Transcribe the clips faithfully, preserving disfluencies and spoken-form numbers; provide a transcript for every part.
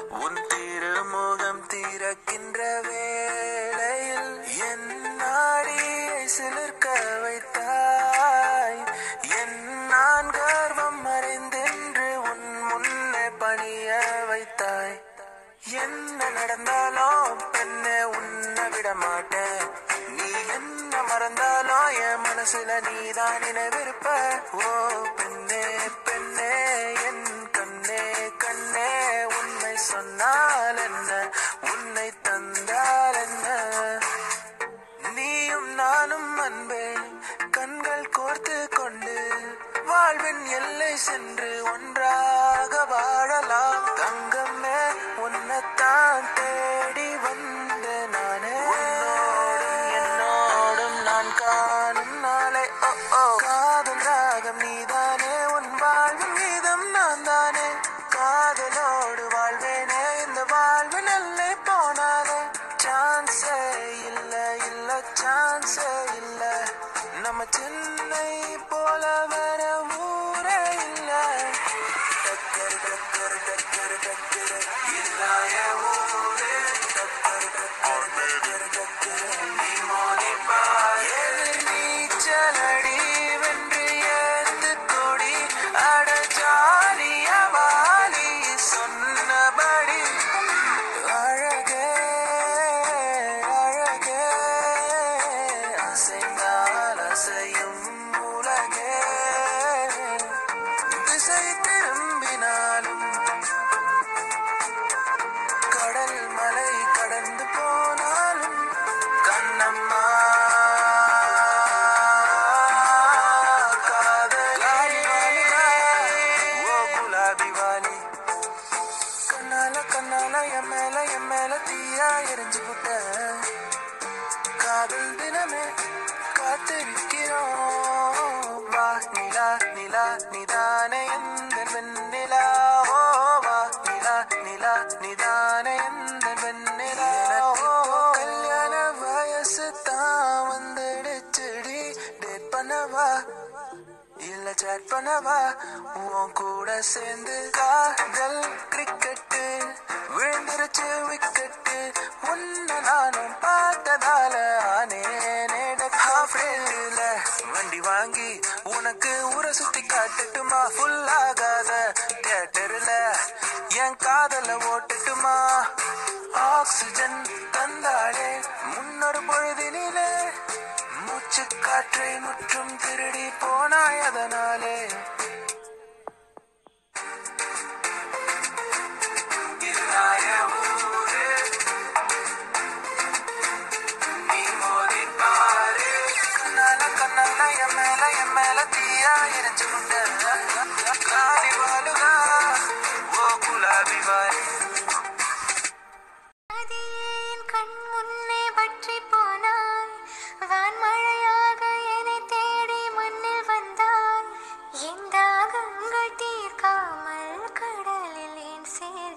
உன் திருமுகம் திறக்கின்ற வேளையில் என் நாடியை சிலிர்க்க வைத்தாய். என் நான் கர்வம் மறைந்தென்று உன் முன்னே பணிய வைத்தாய். என்ன நடந்தாலும் பெண்ணே உன்னை விட மாட்டேன். நீ என்ன மறந்தாலும் என் மனசுல நீதான் நினைவிருப்ப. ஓ பெண்ணே பெண்ணே என் கண்ணே கண்ணே உண்மை சொன்னால் என்ன, உன்னை தந்தால் என்ன. நீயும் நானும் அன்பே கண்கள் கோர்த்து கொண்டு வாழ்வின் எல்லை சென்று ஒன்றாக வாழலாம். தங்கமே உன்னைத்தான் தேடி வந்த நானே. உன்னோடும் என்னோடும் நான் காணும் நாளை ஓ ஓ காதல் ராகம் நீதானே. உன் வாழ்வின் கீதம் நான் தானே. காதலோடு வாழ்வேனே இந்த வாழ்வின் எல்லை போனாலே. சான்ஸே இல்ல இல்ல சான்ஸே இல்ல. நம்ம சென்னை போல வர ஊரே இல்ல. டக்கர் டக்கர் டக்கர் டக்கர் இல்லாய ஊரே. டக்கர் டக்கர் டக்கர் டக்கர் நீ மோதிப்பாய். நீச்சலடி வென்று ஏந்து கொடி அட ஜாலிய வாலி சொன்னபடி. அழகே அழகே அசைந்தால் அசையும் உலகே. திசை திரும்பினாலும் கடல் மலை கடந்து போனாலும் கண்ணம்மா காதலி ஓ குலாபி வாலி. கண்ணால கண்ணால என் மேல என் மேல தீயா எரிஞ்சு புட்ட. காதல் தினமே காத்திருக்கிறோம். வா நிலா நிலா நிதானே எந்த வெண்ணிலா. ஓ வா நிலா நிலா நிதானே எந்த வெண்ணிலா. கல்யாண வயசு தான் வந்துடுச்சுடி. டேட் பண்ணவா இல்ல சாட் பண்ணவா உன் கூட சேர்ந்து. காதல் கிரிக்கெட்டு விழுந்துருச்சு விக்கெட்டு. உன்னை நானும் பார்த்ததால ஆனேனே. ஹாஃப் ரேட்ல வண்டி வாங்கி உனக்கு ஊரை சுத்தி காட்டுட்டுமா. ஃபுல் ஆகாத தியேட்டர்ல என் காதல ஓட்டுட்டுமா. ஆக்சிஜன் தந்தாளே முன்னொரு பொழுதினிலே. மூச்சு காற்றை முற்றும் திருடி போனாய் அதனாலே. இல்லாய ஊரே நீ மோதிப்பாரு. கண்ணால கண்ணால என் மேல என் மேல தீயா எரிஞ்சு முட்ட. காலி வாலுகா ஓ குலாபி வாலி. கண் முன்னே பற்றி போனாய். வான்மழையாக என்னை தேடி மண்ணில் வந்தாய். என் தாகங்கள் தீர்க்காமல் கடலில் ஏன்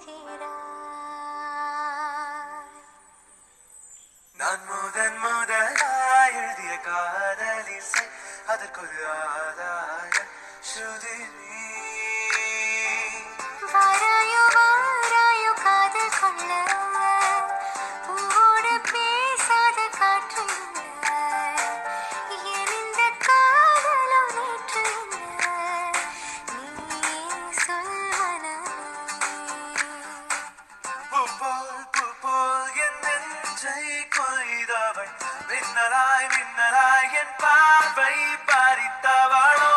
சேர்கிறாய். நான் முதன் முதலாய் எழுதிய காதலிசை அதற்கொரு ஆதார ஸ்ருதி நீ. வாராயோ வாராயோ காதல் கொள்ள. பூவோடு பேசாத காற்று இல்ல. என் இந்த காதலோ நேற்று இல்ல. நீயே சொல் மனமே. பூப்போல் பூப்போல் என் நெஞ்சை கொய்தவள். மின்னலாய் மின்னலாய் என் பார்வை பறித்தவளோ.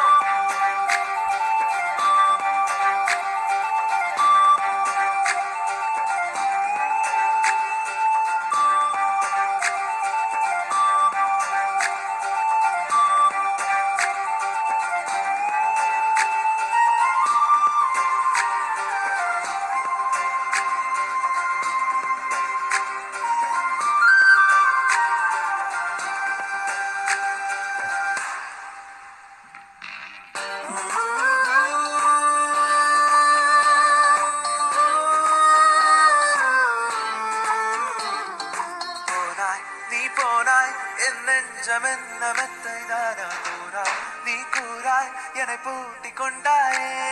நெஞ்சமென்ன மெத்தை தானா கூறாய். நீ கூறாய் என்னை பூட்டி கொண்டாயே.